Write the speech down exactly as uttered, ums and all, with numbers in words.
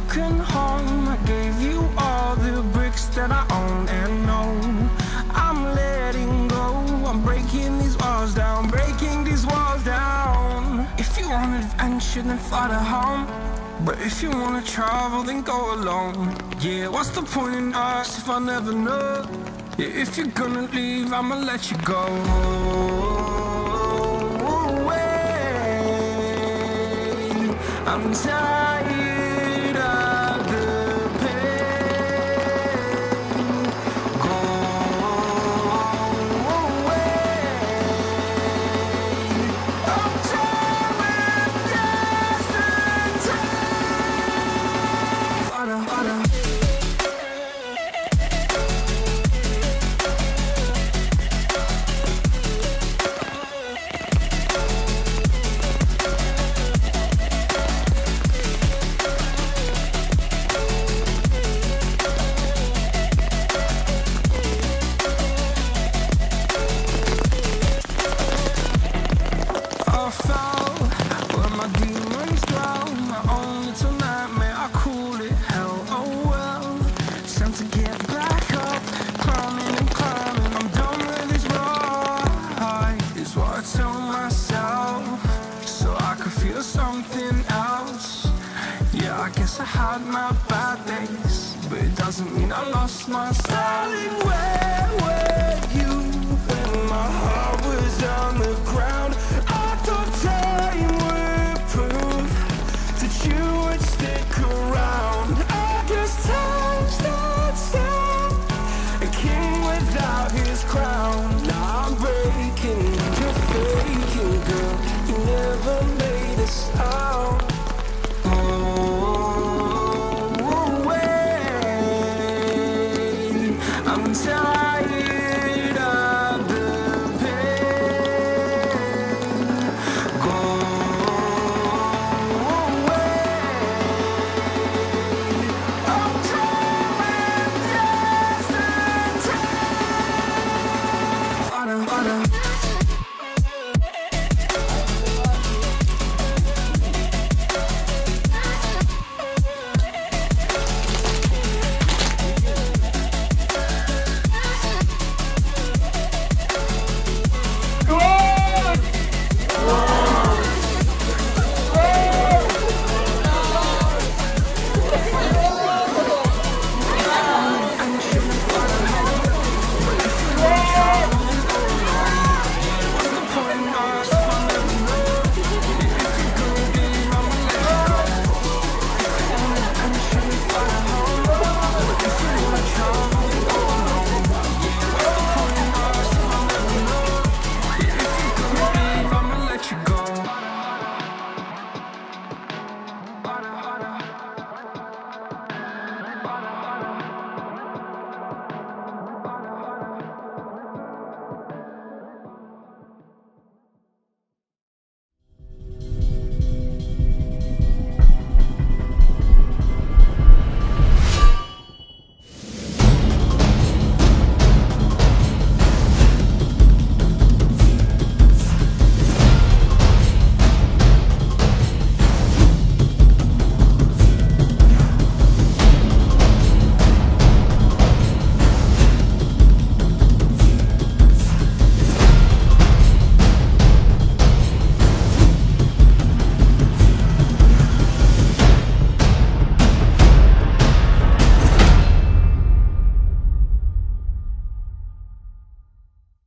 broken home. I gave you all the bricks that I own and know. I'm letting go, I'm breaking these walls down, breaking these walls down. If you want adventure, then fly to home. But if you wanna travel, then go alone. Yeah, what's the point in us if I never know? Yeah, if you're gonna leave, I'ma let you go. Away. I'm tired of the pain. Go away. I'm tired of yesterday. Harder, harder. Something else. Yeah, I guess I had my bad days, but it doesn't mean I lost my style. Where were you when my heart was on the ground? I thought time would prove that you would stick around. I guess time stood still, a king without his crown. Now I'm breaking, you're faking, girl. You never made a sound. Oh, away. I'm tired.